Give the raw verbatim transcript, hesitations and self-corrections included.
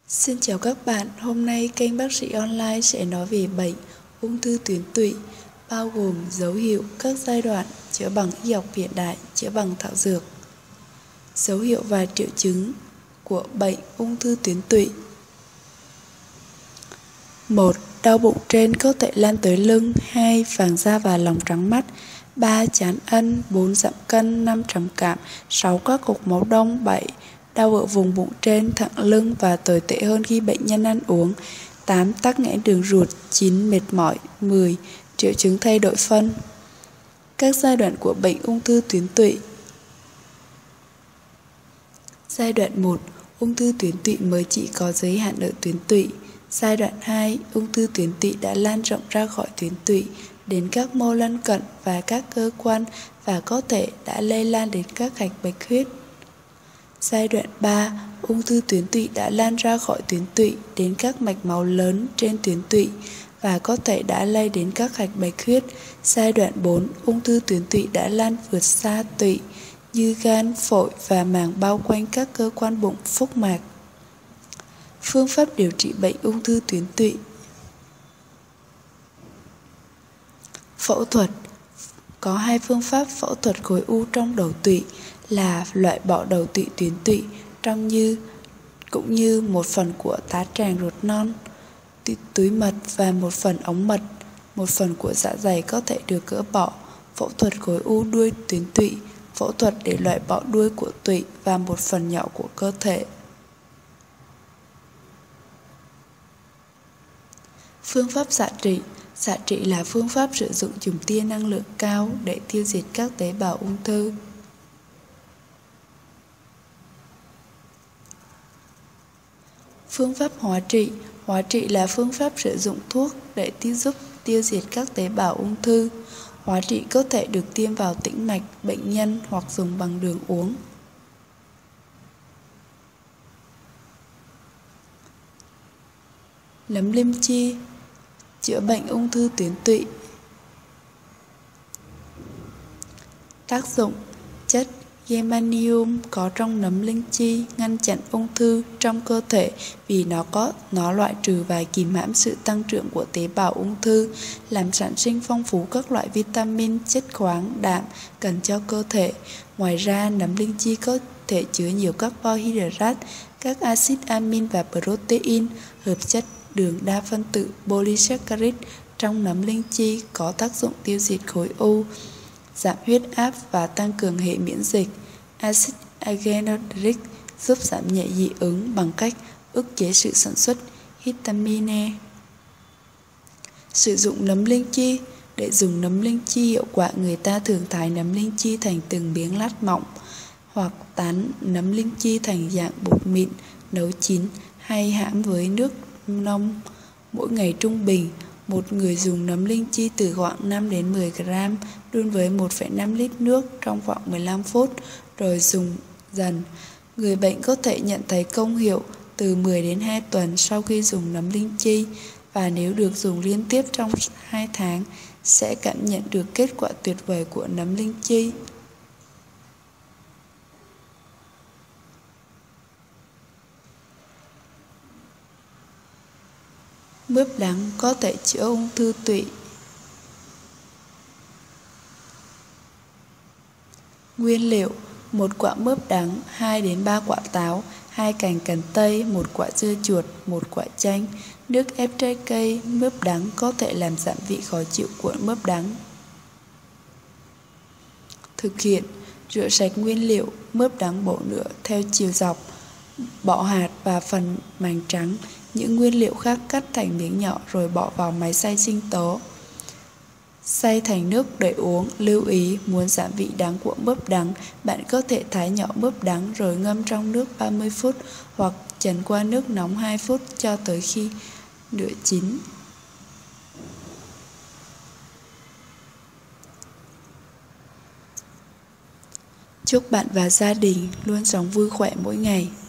Xin chào các bạn, hôm nay kênh Bác sĩ Online sẽ nói về bệnh ung thư tuyến tụy, bao gồm dấu hiệu, các giai đoạn, chữa bằng y học hiện đại, chữa bằng thảo dược. Dấu hiệu và triệu chứng của bệnh ung thư tuyến tụy. một. Đau bụng trên có thể lan tới lưng. Hai. Vàng da và lòng trắng mắt. Ba. Chán ăn. Bốn. Giảm cân. Năm. Trầm cảm. Sáu. Các cục máu đông. Bảy. Đau ở vùng bụng trên, thẳng lưng và tồi tệ hơn khi bệnh nhân ăn uống. Tám. Tắc nghẽn đường ruột. Chín. Mệt mỏi. Mười. Triệu chứng thay đổi phân. Các giai đoạn của bệnh ung thư tuyến tụy. Giai đoạn một. Ung thư tuyến tụy mới chỉ có giới hạn ở tuyến tụy. Giai đoạn hai. Ung thư tuyến tụy đã lan rộng ra khỏi tuyến tụy đến các mô lân cận và các cơ quan và có thể đã lây lan đến các hạch bạch huyết. Giai đoạn ba. Ung thư tuyến tụy đã lan ra khỏi tuyến tụy đến các mạch máu lớn trên tuyến tụy và có thể đã lây đến các hạch bạch huyết. Giai đoạn bốn. Ung thư tuyến tụy đã lan vượt xa tụy như gan, phổi và màng bao quanh các cơ quan bụng, phúc mạc. Phương pháp điều trị bệnh ung thư tuyến tụy. Phẫu thuật. Có hai phương pháp phẫu thuật khối u trong đầu tụy là loại bỏ đầu tụy tuyến tụy trong như cũng như một phần của tá tràng ruột non, túi mật và một phần ống mật. Một phần của dạ dày có thể được gỡ bỏ. Phẫu thuật khối u đuôi tuyến tụy, phẫu thuật để loại bỏ đuôi của tụy và một phần nhỏ của cơ thể. Phương pháp xạ trị. Xạ trị là phương pháp sử dụng chùm tia năng lượng cao để tiêu diệt các tế bào ung thư. Phương pháp hóa trị. Hóa trị là phương pháp sử dụng thuốc để tiêu giúp tiêu diệt các tế bào ung thư. Hóa trị có thể được tiêm vào tĩnh mạch bệnh nhân hoặc dùng bằng đường uống. Nấm linh chi. Chữa bệnh ung thư tuyến tụy. Tác dụng. Chất germanium có trong nấm linh chi ngăn chặn ung thư trong cơ thể vì nó có nó loại trừ và kìm hãm sự tăng trưởng của tế bào ung thư, làm sản sinh phong phú các loại vitamin, chất khoáng, đạm cần cho cơ thể. Ngoài ra, nấm linh chi có thể chứa nhiều carbohydrate, các axit amin và protein. Hợp chất đường đa phân tử polysaccharide trong nấm linh chi có tác dụng tiêu diệt khối u, giảm huyết áp và tăng cường hệ miễn dịch. Acid agenodric giúp giảm nhẹ dị ứng bằng cách ức chế sự sản xuất histamine. Sử dụng nấm linh chi. Để dùng nấm linh chi hiệu quả, người ta thường thái nấm linh chi thành từng miếng lát mỏng hoặc tán nấm linh chi thành dạng bột mịn, nấu chín hay hãm với nước nông. Mỗi ngày trung bình, một người dùng nấm linh chi từ khoảng năm đến mười gram đun với một phẩy năm lít nước trong vòng mười lăm phút rồi dùng dần. Người bệnh có thể nhận thấy công hiệu từ mười đến hai tuần sau khi dùng nấm linh chi, và nếu được dùng liên tiếp trong hai tháng sẽ cảm nhận được kết quả tuyệt vời của nấm linh chi. Mướp đắng có thể chữa ung thư tụy. Nguyên liệu: một quả mướp đắng, hai đến ba quả táo, hai cành cần tây, một quả dưa chuột, một quả chanh, nước ép trái cây. Mướp đắng có thể làm giảm vị khó chịu của mướp đắng. Thực hiện: rửa sạch nguyên liệu mướp đắng bổ nửa theo chiều dọc, bỏ hạt và phần màng trắng. Những nguyên liệu khác cắt thành miếng nhỏ rồi bỏ vào máy xay sinh tố. Xay thành nước để uống. Lưu ý, muốn giảm vị đắng của mướp đắng, bạn có thể thái nhỏ mướp đắng rồi ngâm trong nước ba mươi phút hoặc chần qua nước nóng hai phút cho tới khi nửa chín. Chúc bạn và gia đình luôn sống vui khỏe mỗi ngày.